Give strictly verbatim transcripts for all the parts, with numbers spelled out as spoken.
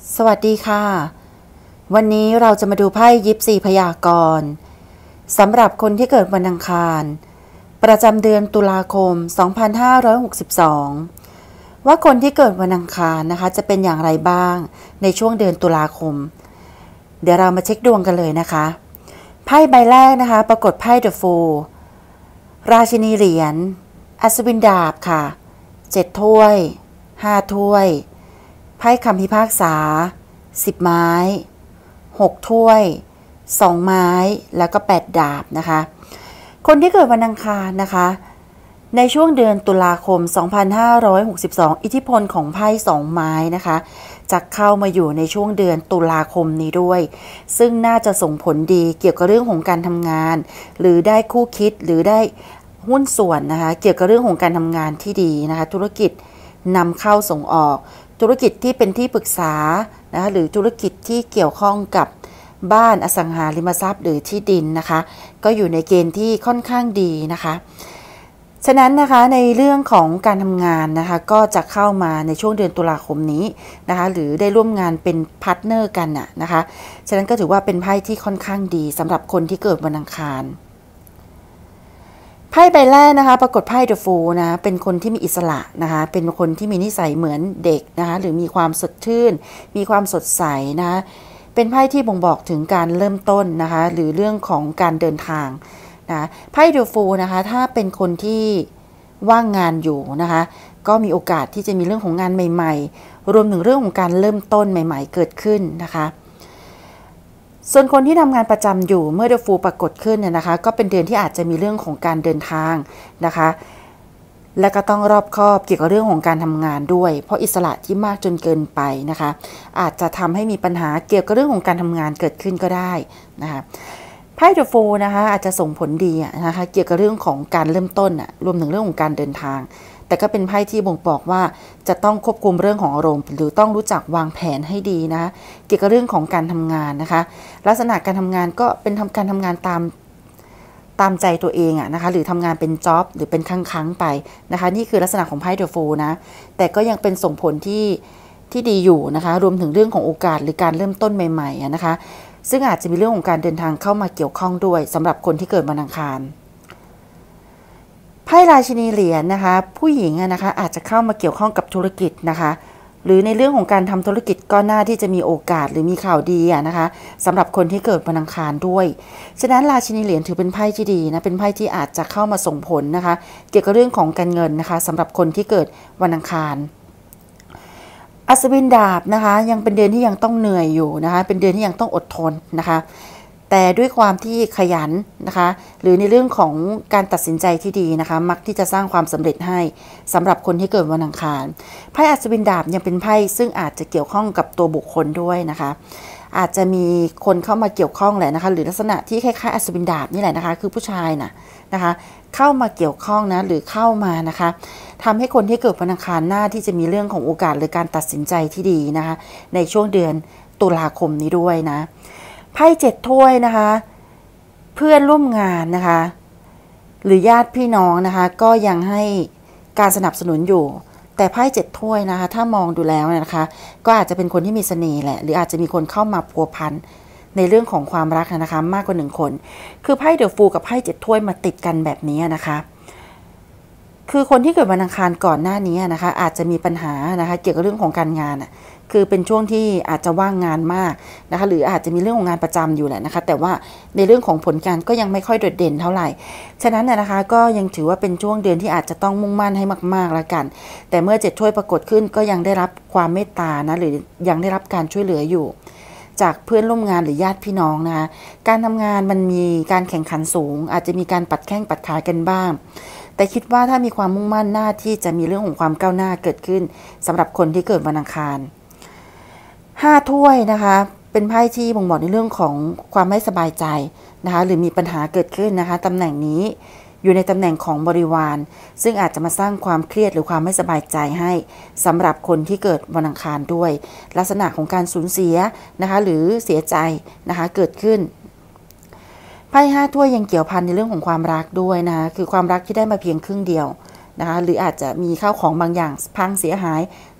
สวัสดีค่ะวันนี้เราจะมาดูไพ่ยิปซีพยากรณ์สำหรับคนที่เกิดวันอังคารประจำเดือนตุลาคมสองพันห้าร้อยหกสิบสองว่าคนที่เกิดวันอังคารนะคะจะเป็นอย่างไรบ้างในช่วงเดือนตุลาคมเดี๋ยวเรามาเช็คดวงกันเลยนะคะไพ่ใบแรกนะคะปรากฏไพ่เดอะฟูลราชินีเหรียญอัศวินดาบค่ะเจ็ดถ้วยห้าถ้วยไพ่คำพิพากษาสิบไม้หกถ้วยสองไม้แล้วก็แปดดาบนะคะคนที่เกิดวันอังคารนะคะในช่วงเดือนตุลาคมสองพันห้าร้อยหกสิบสองอิทธิพลของไพ่สองไม้นะคะจะเข้ามาอยู่ในช่วงเดือนตุลาคมนี้ด้วยซึ่งน่าจะส่งผลดีเกี่ยวกับเรื่องของการทำงานหรือได้คู่คิดหรือได้หุ้นส่วนนะคะเกี่ยวกับเรื่องของการทำงานที่ดีนะคะธุรกิจนำเข้าส่งออกธุรกิจที่เป็นที่ปรึกษานะคะหรือธุรกิจที่เกี่ยวข้องกับบ้านอสังหาริมทรัพย์หรือที่ดินนะคะก็อยู่ในเกณฑ์ที่ค่อนข้างดีนะคะฉะนั้นนะคะในเรื่องของการทำงานนะคะก็จะเข้ามาในช่วงเดือนตุลาคมนี้นะคะหรือได้ร่วมงานเป็นพาร์ทเนอร์กันน่ะนะคะฉะนั้นก็ถือว่าเป็นไพ่ที่ค่อนข้างดีสำหรับคนที่เกิดวันอังคารไพ่ใบแรกนะคะปรากฏไพ่เดอะฟูลนะเป็นคนที่มีอิสระนะคะเป็นคนที่มีนิสัยเหมือนเด็กนะคะหรือมีความสดชื่นมีความสดใสนะเป็นไพ่ที่บ่งบอกถึงการเริ่มต้นนะคะหรือเรื่องของการเดินทางนะไพ่เดอะฟูลนะคะถ้าเป็นคนที่ว่างงานอยู่นะคะก็มีโอกาสที่จะมีเรื่องของงานใหม่ๆรวมถึงเรื่องของการเริ่มต้นใหม่ๆเกิดขึ้นนะคะส่วนคนที่ทำงานประจำอยู่เมื่อเดอะฟูลปรากฏขึ้นเนี่ยนะคะก็เป็นเดือนที่อาจจะมีเรื่องของการเดินทางนะคะและก็ต้องรอบคอบเกี่ยวกับเรื่องของการทำงานด้วยเพราะอิสระที่มากจนเกินไปนะคะอาจจะทำให้มีปัญหาเกี่ยวกับเรื่องของการทำงานเกิดขึ้นก็ได้นะคะไพ่เดอะฟูลนะคะอาจจะส่งผลดีนะคะเกี่ยวกับเรื่องของการเริ่มต้นอะรวมถึงเรื่องของการเดินทางแต่ก็เป็นไพ่ที่บ่งบอกว่าจะต้องควบคุมเรื่องของอารมณ์หรือต้องรู้จักวางแผนให้ดีนะเกี่ยวกับเรื่องของการทำงานนะคะลักษณะการทำงานก็เป็นทำการทำงานตามตามใจตัวเองอะนะคะหรือทำงานเป็นจ็อบหรือเป็นครั้งๆไปนะคะนี่คือลักษณะของไพ่เดอะฟูลนะแต่ก็ยังเป็นส่งผลที่ที่ดีอยู่นะคะรวมถึงเรื่องของโอกาสหรือการเริ่มต้นใหม่ๆนะคะซึ่งอาจจะมีเรื่องของการเดินทางเข้ามาเกี่ยวข้องด้วยสำหรับคนที่เกิดวันอังคารไพ่ราชินีเหรียญนะคะผู้หญิงนะคะอาจจะเข้ามาเกี่ยวข้องกับธุรกิจนะคะหรือในเรื่องของการทำธุรกิจก็น่าที่จะมีโอกาสหรือมีข่าวดีนะคะสำหรับคนที่เกิดวันอังคารด้วยฉะนั้นราชินีเหรียญถือเป็นไพ่ที่ดีนะเป็นไพ่ที่อาจจะเข้ามาส่งผลนะคะเกี่ยวกับเรื่องของการเงินนะคะสำหรับคนที่เกิดวันอังคารอัศวินดาบนะคะยังเป็นเดือนที่ยังต้องเหนื่อยอยู่นะคะเป็นเดือนที่ยังต้องอดทนนะคะแต่ด้วยความที่ขยันนะคะหรือในเรื่องของการตัดสินใจที่ดีนะคะมักที่จะสร้างความสำเร็จให้สำหรับคนที่เกิดวันอังคารไพ่อัศวินดาบยังเป็นไพ่ซึ่งอาจจะเกี่ยวข้องกับตัวบุคคลด้วยนะคะอาจจะมีคนเข้ามาเกี่ยวข้องแหละนะคะหรือลักษณะที่คล้ายๆอัศวินดาบนี่แหละนะคะคือผู้ชายนะนะคะเข้ามาเกี่ยวข้องนะหรือเข้ามานะคะทำให้คนที่เกิดวันอังคารหน้าที่จะมีเรื่องของโอกาสหรือการตัดสินใจที่ดีนะคะในช่วงเดือนตุลาคมนี้ด้วยนะไพ่เจ็ดถ้วยนะคะเพื่อนร่วมงานนะคะหรือญาติพี่น้องนะคะก็ยังให้การสนับสนุนอยู่แต่ไพ่เจ็ดถ้วยนะคะถ้ามองดูแล้วนะคะก็อาจจะเป็นคนที่มีเสน่ห์แหละหรืออาจจะมีคนเข้ามาพัวพันในเรื่องของความรักนะคะมากกว่าหนึ่งคนคือไพ่เดอะฟูลกับไพ่เจ็ดถ้วยมาติดกันแบบนี้นะคะคือคนที่เกิดวันอังคารก่อนหน้านี้นะคะอาจจะมีปัญหานะคะเกี่ยวกับเรื่องของการงานอ่ะคือเป็นช่วงที่อาจจะว่างงานมากนะคะหรืออาจจะมีเรื่องของงานประจำอยู่แหละนะคะแต่ว่าในเรื่องของผลการก็ยังไม่ค่อยโดดเด่นเท่าไหร่ฉะนั้นนะคะก็ยังถือว่าเป็นช่วงเดือนที่อาจจะต้องมุ่งมั่นให้มากๆแล้วกันแต่เมื่อเจ็ดถ้วยปรากฏขึ้นก็ยังได้รับความเมตตานะหรือยังได้รับการช่วยเหลืออยู่จากเพื่อนร่วมงานหรือญาติพี่น้องนะคะการทำงานมันมีการแข่งขันสูงอาจจะมีการปัดแข้งปัดขากันบ้างแต่คิดว่าถ้ามีความมุ่งมั่นหน้าที่จะมีเรื่องของความก้าวหน้าเกิดขึ้นสำหรับคนที่เกิดวันอังคารห้าถ้วยนะคะเป็นไพ่ที่บ่งบอกในเรื่องของความไม่สบายใจนะคะหรือมีปัญหาเกิดขึ้นนะคะตำแหน่งนี้อยู่ในตำแหน่งของบริวารซึ่งอาจจะมาสร้างความเครียดหรือความไม่สบายใจให้สำหรับคนที่เกิดวันอังคารด้วยลักษณะของการสูญเสียนะคะหรือเสียใจนะคะเกิดขึ้นไพ่ห้าถ้วยยังเกี่ยวพันในเรื่องของความรักด้วยนะคะคือความรักที่ได้มาเพียงครึ่งเดียวนะคะหรืออาจจะมีข้าวของบางอย่างพังเสียหาย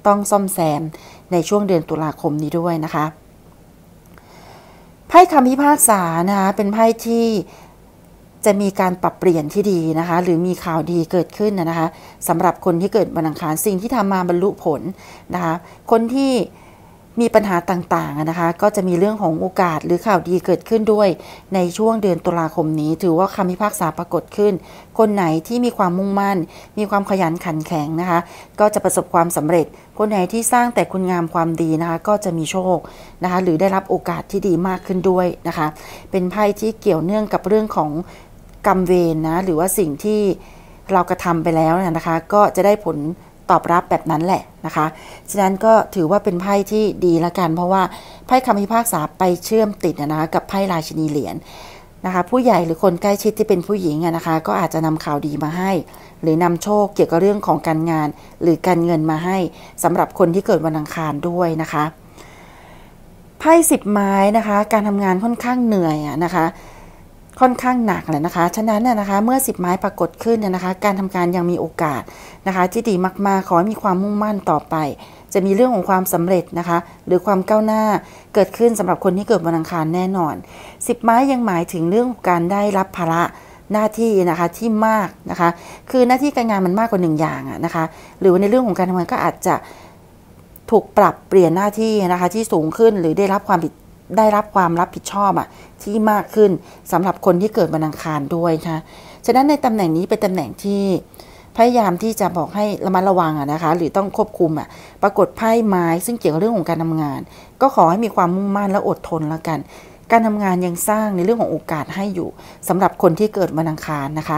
ต้องซ่อมแซมในช่วงเดือนตุลาคมนี้ด้วยนะคะไพ่คำพิพากษานะคะเป็นไพ่ที่จะมีการปรับเปลี่ยนที่ดีนะคะหรือมีข่าวดีเกิดขึ้นนะคะสำหรับคนที่เกิดวันอังคารสิ่งที่ทำมาบรรลุผลนะคะคนที่มีปัญหาต่างๆนะคะก็จะมีเรื่องของโอกาสหรือข่าวดีเกิดขึ้นด้วยในช่วงเดือนตุลาคมนี้ถือว่าคำพิพากษาปรากฏขึ้นคนไหนที่มีความมุ่งมั่นมีความขยันขันแข็งนะคะก็จะประสบความสำเร็จคนไหนที่สร้างแต่คุณงามความดีนะคะก็จะมีโชคนะคะหรือได้รับโอกาสที่ดีมากขึ้นด้วยนะคะเป็นไพ่ที่เกี่ยวเนื่องกับเรื่องของกรรมเวรนะหรือว่าสิ่งที่เรากระทำไปแล้วนะคะก็จะได้ผลตอบรับแบบนั้นแหละนะคะฉะนั้นก็ถือว่าเป็นไพ่ที่ดีละกันเพราะว่าไพ่คำพิพากษาไปเชื่อมติดนะคะกับไพ่ราชินีเหรียญนะคะผู้ใหญ่หรือคนใกล้ชิดที่เป็นผู้หญิงนะคะก็อาจจะนำข่าวดีมาให้หรือนำโชคเกี่ยวกับเรื่องของการงานหรือการเงินมาให้สำหรับคนที่เกิดวันอังคารด้วยนะคะไพ่สิบไม้นะคะการทำงานค่อนข้างเหนื่อยนะคะค่อนข้างหนักเลยนะคะฉะนั้นนะคะเมื่อสิบไม้ปรากฏขึ้นนะคะการทำการยังมีโอกาสนะคะที่ดีมากๆขอให้มีความมุ่งมั่นต่อไปจะมีเรื่องของความสำเร็จนะคะหรือความก้าวหน้าเกิดขึ้นสำหรับคนที่เกิดวันอังคารแน่นอนสิบไม้ยังหมายถึงเรื่องของการได้รับภาระหน้าที่นะคะที่มากนะคะคือหน้าที่การงานมันมากกว่าหนึ่งอย่างนะคะหรือในเรื่องของการทำงานก็อาจจะถูกปรับเปลี่ยนหน้าที่นะคะที่สูงขึ้นหรือได้รับความผิดได้รับความรับผิดชอบอ่ะที่มากขึ้นสำหรับคนที่เกิดวันอังคารด้วยค่ะฉะนั้นในตำแหน่งนี้เป็นตำแหน่งที่พยายามที่จะบอกให้ระมัดระวังอ่ะนะคะหรือต้องควบคุมอ่ะปรากฏไพ่ไม้ซึ่งเกี่ยวกับเรื่องของการทำงานก็ขอให้มีความมุ่งมั่นและอดทนแล้วกันการทำงานยังสร้างในเรื่องของโอกาสให้อยู่สำหรับคนที่เกิดวันอังคารนะคะ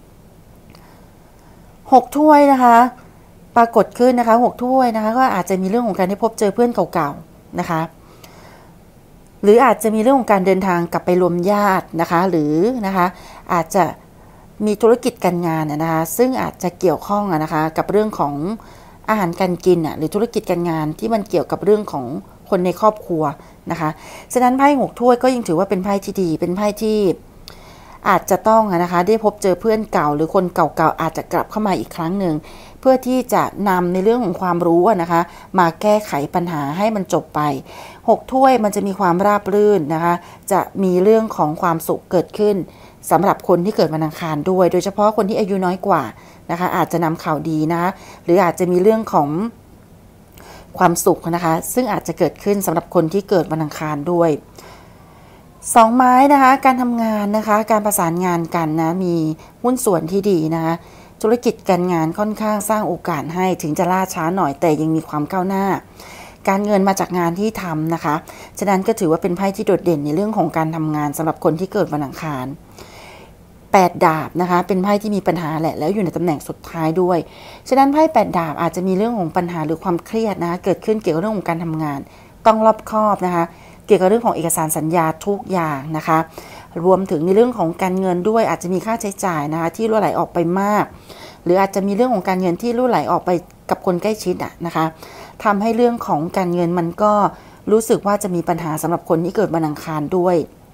หกถ้วยนะคะปรากฏขึ้นนะคะหกถ้วยนะคะก็อาจจะมีเรื่องของการได้พบเจอเพื่อนเก่าๆนะคะหรืออาจจะมีเรื่องของการเดินทางกลับไปรวมญาตินะคะหรือนะคะอาจจะมีธุรกิจการงานนะคะซึ่งอาจจะเกี่ยวข้องนะคะกับเรื่องของอาหารการกินหรือธุรกิจการงานที่มันเกี่ยวกับเรื่องของคนในครอบครัวนะคะฉะนั้นไพ่หกถ้วยก็ยังถือว่าเป็นไพ่ที่ดีเป็นไพ่ที่อาจจะต้องนะคะได้พบเจอเพื่อนเก่าหรือคนเก่าๆอาจจะกลับเข้ามาอีกครั้งหนึ่งเพื่อที่จะนำในเรื่องของความรู้นะคะมาแก้ไขปัญหาให้มันจบไปหกถ้วยมันจะมีความราบรื่นนะคะจะมีเรื่องของความสุขเกิดขึ้นสำหรับคนที่เกิดวันอังคารด้วยโดยเฉพาะคนที่อายุน้อยกว่านะคะอาจจะนำข่าวดีนะคะหรืออาจจะมีเรื่องของความสุขนะคะซึ่งอาจจะเกิดขึ้นสำหรับคนที่เกิดวันอังคารด้วยสองไม้นะคะการทำงานนะคะการประสานงานกันนะมีหุ้นส่วนที่ดีนะคะธุรกิจการงานค่อนข้างสร้างโอกาสให้ถึงจะล่าช้าหน่อยแต่ยังมีความก้าวหน้าการเงินมาจากงานที่ทำนะคะฉะนั้นก็ถือว่าเป็นไพ่ที่โดดเด่นในเรื่องของการทำงานสำหรับคนที่เกิดวันอังคารแปดดาบนะคะเป็นไพ่ที่มีปัญหาแหละแล้วอยู่ในตำแหน่งสุดท้ายด้วยฉะนั้นไพ่แปดดาบอาจจะมีเรื่องของปัญหาหรือความเครียดนะคะเกิดขึ้นเกี่ยวกับเรื่องของการทำงานต้องรอบคอบนะคะเกี่ยวกับเรื่องของเอกสารสัญญาทุกอย่างนะคะรวมถึงในเรื่องของการเงินด้วยอาจจะมีค่าใช้จ่ายนะคะที่รั่วไหลออกไปมากหรืออาจจะมีเรื่องของการเงินที่รั่วไหลออกไปกับคนใกล้ชิดอ่ะนะคะทำให้เรื่องของการเงินมันก็รู้สึกว่าจะมีปัญหาสำหรับคนที่เกิดวันอังคารด้วย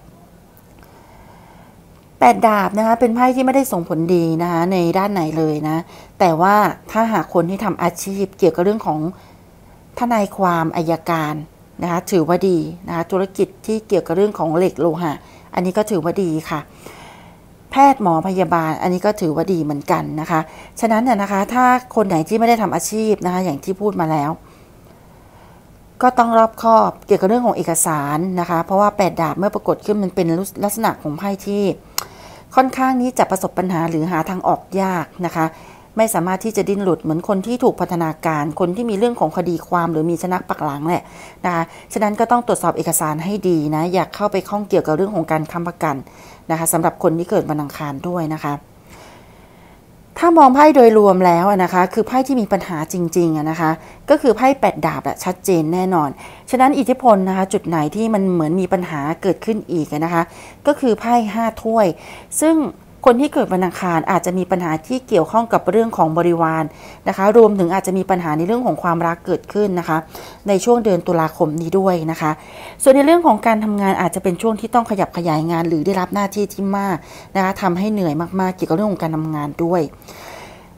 แปดดาบนะคะเป็นไพ่ที่ไม่ได้ส่งผลดีนะคะในด้านไหนเลยนะแต่ว่าถ้าหากคนที่ทำอาชีพเกี่ยวกับเรื่องของทนายความอัยการนะคะถือว่าดีนะคะธุรกิจที่เกี่ยวกับเรื่องของเหล็กโลหะอันนี้ก็ถือว่าดีค่ะแพทย์หมอพยาบาลอันนี้ก็ถือว่าดีเหมือนกันนะคะฉะนั้นเนี่ยนะคะถ้าคนไหนที่ไม่ได้ทำอาชีพนะคะอย่างที่พูดมาแล้วก็ต้องรอบคอบเกี่ยวกับเรื่องของเอกสารนะคะเพราะว่าแปดดาบเมื่อปรากฏขึ้นมันเป็นลักษณะของไพ่ที่ค่อนข้างนี้จะประสบปัญหาหรือหาทางออกยากนะคะไม่สามารถที่จะดิ้นหลุดเหมือนคนที่ถูกพัฒนาการคนที่มีเรื่องของคดีความหรือมีชนะปักหลังแหละนะคะฉะนั้นก็ต้องตรวจสอบเอกสารให้ดีนะอยากเข้าไปข้องเกี่ยวกับเรื่องของการค้ำประกันนะคะสำหรับคนที่เกิดวันอังคารด้วยนะคะถ้ามองไพ่โดยรวมแล้วนะคะคือไพ่ที่มีปัญหาจริงๆนะคะก็คือไพ่แปดดาบอะชัดเจนแน่นอนฉะนั้นอิทธิพลนะคะจุดไหนที่มันเหมือนมีปัญหาเกิดขึ้นอีกนะคะก็คือไพ่ห้าถ้วยซึ่งคนที่เกิดวันอังคารอาจจะมีปัญหาที่เกี่ยวข้องกับเรื่องของบริวารนะคะรวมถึงอาจจะมีปัญหาในเรื่องของความรักเกิดขึ้นนะคะในช่วงเดือนตุลาคมนี้ด้วยนะคะส่วนในเรื่องของการทำงานอาจจะเป็นช่วงที่ต้องขยับขยายงานหรือได้รับหน้าที่ที่มากนะคะทำให้เหนื่อยมากๆเกี่ยวกับเรื่องของการทำงานด้วย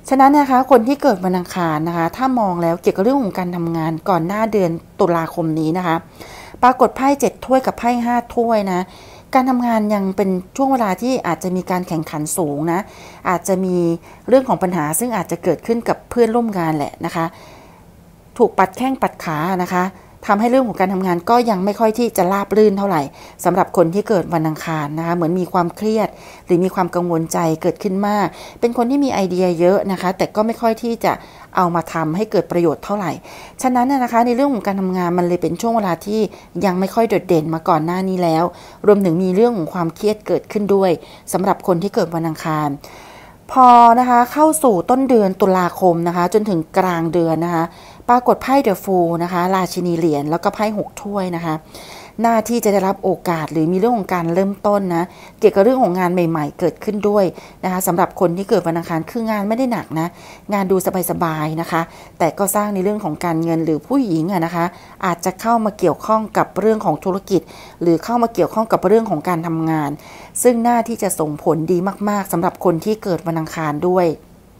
ฉะนั้นนะคะคนที่เกิดวันอังคารนะคะถ้ามองแล้วเกี่ยวกับเรื่องของการทำงานก่อนหน้าเดือนตุลาคมนี้นะคะปรากฏไพ่เจ็ดถ้วยกับไพ่ห้าถ้วยนะการทำงานยังเป็นช่วงเวลาที่อาจจะมีการแข่งขันสูงนะอาจจะมีเรื่องของปัญหาซึ่งอาจจะเกิดขึ้นกับเพื่อนร่วมงานแหละนะคะถูกปัดแข้งปัดขานะคะทำให้เรื่องของการทำงานก็ยังไม่ค่อยที่จะราบรื่นเท่าไหร่สำหรับคนที่เกิดวันอังคารนะคะเหมือนมีความเครียดหรือมีความกังวลใจเกิดขึ้นมากเป็นคนที่มีไอเดียเยอะนะคะแต่ก็ไม่ค่อยที่จะเอามาทำให้เกิดประโยชน์เท่าไหร่ฉะนั้นนะคะในเรื่องของการทำงานมันเลยเป็นช่วงเวลาที่ยังไม่ค่อยโดดเด่นมาก่อนหน้านี้แล้วรวมถึงมีเรื่องของความเครียดเกิดขึ้นด้วยสำหรับคนที่เกิดวันอังคารพอนะคะเข้าสู่ต้นเดือนตุลาคมนะคะจนถึงกลางเดือนนะคะปรากฏไพ่เดอะฟูลนะคะราชินีเหรียญแล้วก็ไพ่หกถ้วยนะคะหน้าที่จะได้รับโอกาสหรือมีเรื่องของการเริ่มต้นนะเกี่ยวกับเรื่องของงานใหม่ๆเกิดขึ้นด้วยนะคะสำหรับคนที่เกิดวันอังคารคืองานไม่ได้หนักนะงานดูสบายๆนะคะแต่ก็สร้างในเรื่องของการเงินหรือผู้หญิงอะนะคะอาจจะเข้ามาเกี่ยวข้องกับเรื่องของธุรกิจหรือเข้ามาเกี่ยวข้องกับเรื่องของการทำงานซึ่งหน้าที่จะส่งผลดีมากๆสำหรับคนที่เกิดวันอังคารด้วย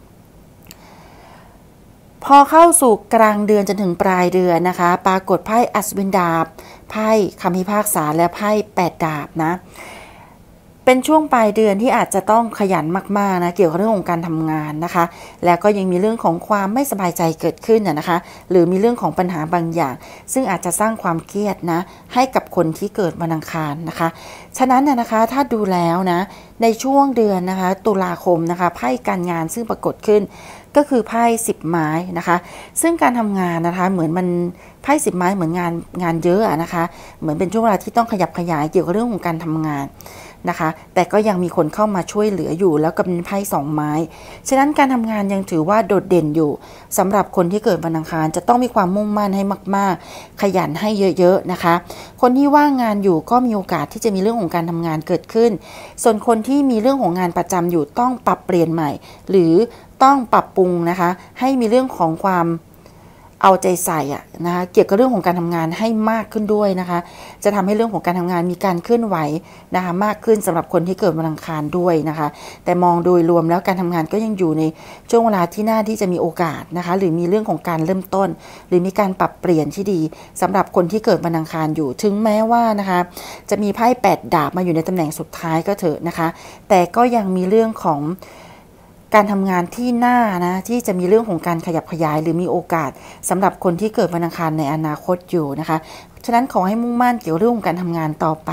พอเข้าสู่กลางเดือนจนถึงปลายเดือนนะคะปรากฏไพ่อัศวินดาบไพ่คำพิพากษาและไพ่แปดดาบนะเป็นช่วงปลายเดือนที่อาจจะต้องขยันมากๆนะเกี่ยวกับเรื่องของการทำงานนะคะแล้วก็ยังมีเรื่องของความไม่สบายใจเกิดขึ้นนะคะหรือมีเรื่องของปัญหาบางอย่างซึ่งอาจจะสร้างความเครียดนะให้กับคนที่เกิดวันอังคารนะคะฉะนั้นนะคะถ้าดูแล้วนะในช่วงเดือนนะคะตุลาคมนะคะไพ่การงานซึ่งปรากฏขึ้นก็คือไพ่สิบไม้นะคะซึ่งการทำงานนะคะเหมือนมันไพ่สิบไม้เหมือนงานงานเยอะนะคะเหมือนเป็นช่วงเวลาที่ต้องขยับขยายเกี่ยวกับเรื่องของการทำงานนะคะแต่ก็ยังมีคนเข้ามาช่วยเหลืออยู่แล้วก็เป็นไพ่สองไม้ฉะนั้นการทำงานยังถือว่าโดดเด่นอยู่สำหรับคนที่เกิดวันอังคารจะต้องมีความมุ่งมั่นให้มากๆขยันให้เยอะๆนะคะคนที่ว่างงานอยู่ก็มีโอกาสที่จะมีเรื่องของการทำงานเกิดขึ้นส่วนคนที่มีเรื่องของงานประจำอยู่ต้องปรับเปลี่ยนใหม่หรือต้องปรับปรุงนะคะให้มีเรื่องของความเอาใจใส่อะนะคะเกี่ยวกับเรื่องของการทำงานให้มากขึ้นด้วยนะคะจะทำให้เรื่องของการทำงานมีการเคลื่อนไหวนะคะมากขึ้นสำหรับคนที่เกิดวันอังคารด้วยนะคะแต่มองโดยรวมแล้วการทำงานก็ยังอยู่ในช่วงเวลาที่น่าที่จะมีโอกาสนะคะหรือมีเรื่องของการเริ่มต้นหรือมีการปรับเปลี่ยนที่ดีสำหรับคนที่เกิดวันอังคารอยู่ถึงแม้ว่านะคะจะมีไพ่แปดดาบมาอยู่ในตำแหน่งสุดท้ายก็เถอะนะคะแต่ก็ยังมีเรื่องของการทำงานที่หน้านะที่จะมีเรื่องของการขยับขยายหรือมีโอกาสสำหรับคนที่เกิดวันอังคารในอนาคตอยู่นะคะฉะนั้นขอให้มุ่งมั่นเกี่ยวกับเรื่องของการทำงานต่อไป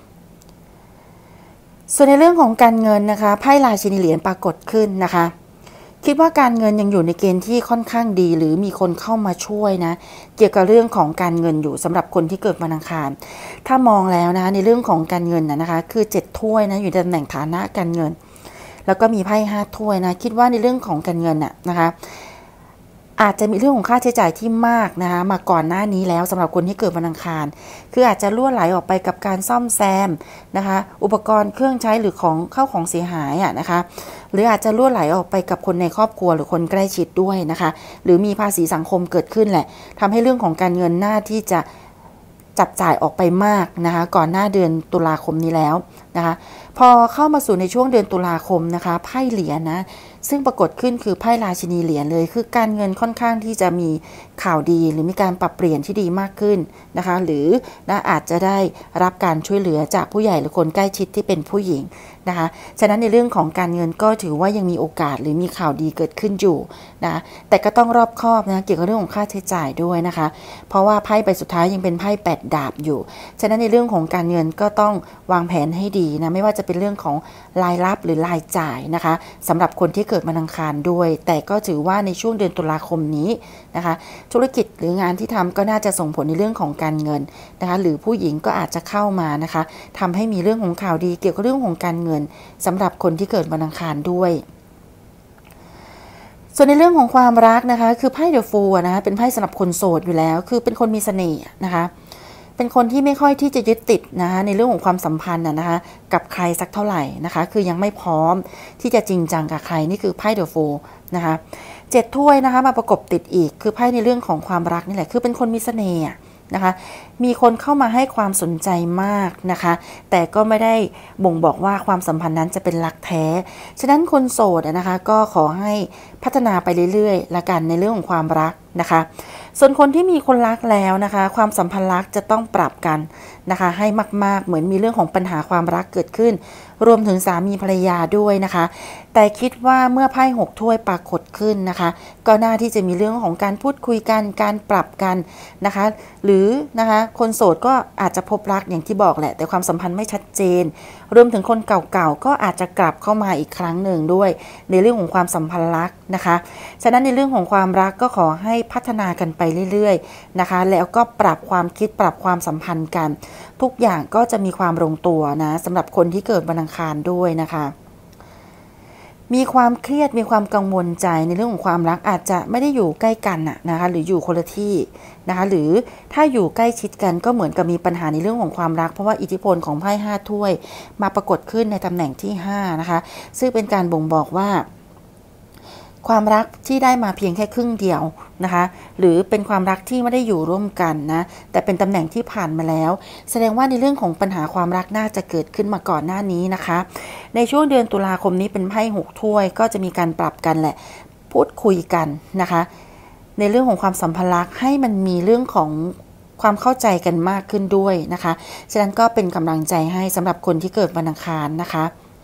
ส่วนในเรื่องของการเงินนะคะไพ่ราชินีเหรียญปรากฏขึ้นนะคะคิดว่าการเงินยังอยู่ในเกณฑ์ที่ค่อนข้างดีหรือมีคนเข้ามาช่วยนะเกี่ยวกับเรื่องของการเงินอยู่สำหรับคนที่เกิดวันอังคารถ้ามองแล้วนะในเรื่องของการเงินนะคะคือเจ็ดถ้วยนะอยู่ในตำแหน่งฐานะการเงินแล้วก็มีไพ่ห้าถ้วยนะคิดว่าในเรื่องของการเงินน่ะนะคะอาจจะมีเรื่องของค่าใช้จ่ายที่มากนะคะมาก่อนหน้านี้แล้วสำหรับคนที่เกิดวันอังคารคืออาจจะล่วไหลออกไปกับการซ่อมแซมนะคะอุปกรณ์เครื่องใช้หรือของเข้าของเสียหายอ่ะนะคะหรืออาจจะล่วไหลออกไปกับคนในครอบครัวหรือคนใกล้ชิดด้วยนะคะหรือมีภาษีสังคมเกิดขึ้นแหละทำให้เรื่องของการเงินหน้าที่จะจับจ่ายออกไปมากนะคะก่อนหน้าเดือนตุลาคมนี้แล้วนะคะพอเข้ามาสู่ในช่วงเดือนตุลาคมนะคะไพ่เหรียญนะซึ่งปรากฏขึ้นคือไพ่ราชินีเหรียญเลยคือการเงินค่อนข้างที่จะมีข่าวดีหรือมีการปรับเปลี่ยนที่ดีมากขึ้นนะคะหรือนะอาจจะได้รับการช่วยเหลือจากผู้ใหญ่หรือคนใกล้ชิดที่เป็นผู้หญิงนะคะฉะนั้นในเรื่องของการเงินก็ถือว่ายังมีโอกาสหรือมีข่าวดีเกิดขึ้นอยู่นะแต่ก็ต้องรอบคอบนะเกี่ยวกับเรื่องของค่าใช้จ่ายด้วยนะคะเพราะว่าไพ่ใบสุดท้ายยังเป็นไพ่แปดดาบอยู่ฉะนั้นในเรื่องของการเงินก็ต้องวางแผนให้ดีนะไม่ว่าจะเป็นเรื่องของรายรับหรือรายจ่ายนะคะสำหรับคนที่เกิดวันอังคารด้วยแต่ก็ถือว่าในช่วงเดือนตุลาคมนี้นะคะธุรกิจหรืองานที่ทำก็น่าจะส่งผลในเรื่องของการเงินนะคะหรือผู้หญิงก็อาจจะเข้ามานะคะทำให้มีเรื่องของข่าวดีเกี่ยวกับเรื่องของการเงินสำหรับคนที่เกิดวันอังคารด้วยส่วนในเรื่องของความรักนะคะคือไพ่เดอะฟูลนะคะเป็นไพ่สำหรับคนโสดอยู่แล้วคือเป็นคนมีเสน่ห์นะคะเป็นคนที่ไม่ค่อยที่จะยึดติดนะคะในเรื่องของความสัมพันธ์นะคะกับใครสักเท่าไหร่นะคะคือยังไม่พร้อมที่จะจริงจังกับใครนี่คือไพ่เดอะฟูลนะคะเจ็ดถ้วยนะคะมาประกบติดอีกคือไพ่ในเรื่องของความรักนี่แหละคือเป็นคนมีเสน่ห์นะคะมีคนเข้ามาให้ความสนใจมากนะคะแต่ก็ไม่ได้บ่งบอกว่าความสัมพันธ์นั้นจะเป็นรักแท้ฉะนั้นคนโสดนะคะก็ขอให้พัฒนาไปเรื่อยๆละกันในเรื่องของความรักนะคะส่วนคนที่มีคนรักแล้วนะคะความสัมพันธ์รักจะต้องปรับกันนะคะให้มากๆเหมือนมีเรื่องของปัญหาความรักเกิดขึ้นรวมถึงสามีภรรยาด้วยนะคะแต่คิดว่าเมื่อไพ่หกถ้วยปรากฏขึ้นนะคะก็น่าที่จะมีเรื่องของการพูดคุยกันการปรับกันนะคะหรือนะคะคนโสดก็อาจจะพบรักอย่างที่บอกแหละแต่ความสัมพันธ์ไม่ชัดเจนรวมถึงคนเก่าๆก็อาจจะกลับเข้ามาอีกครั้งหนึ่งด้วยในเรื่องของความสัมพันธ์รักนะคะฉะนั้นในเรื่องของความรักก็ขอให้พัฒนากันไปเรื่อยๆนะคะแล้วก็ปรับความคิดปรับความสัมพันธ์กันทุกอย่างก็จะมีความลงตัวนะสำหรับคนที่เกิดวันอังคารด้วยนะคะมีความเครียดมีความกังวลใจในเรื่องของความรักอาจจะไม่ได้อยู่ใกล้กันนะคะหรืออยู่คนละที่นะคะหรือถ้าอยู่ใกล้ชิดกันก็เหมือนกับมีปัญหาในเรื่องของความรักเพราะว่าอิทธิพลของไพ่ห้าถ้วยมาปรากฏขึ้นในตำแหน่งที่ห้านะคะซึ่งเป็นการบ่งบอกว่าความรักที่ได้มาเพียงแค่ครึ่งเดียวนะคะหรือเป็นความรักที่ไม่ได้อยู่ร่วมกันนะแต่เป็นตำแหน่งที่ผ่านมาแล้วแสดงว่าในเรื่องของปัญหาความรักน่าจะเกิดขึ้นมาก่อนหน้านี้นะคะในช่วงเดือนตุลาคมนี้เป็นไพ่หกถ้วยก็จะมีการปรับกันแหละพูดคุยกันนะคะในเรื่องของความสัมพันธ์รักให้มันมีเรื่องของความเข้าใจกันมากขึ้นด้วยนะคะฉะนั้นก็เป็นกำลังใจให้สำหรับคนที่เกิดวันอังคารนะคะ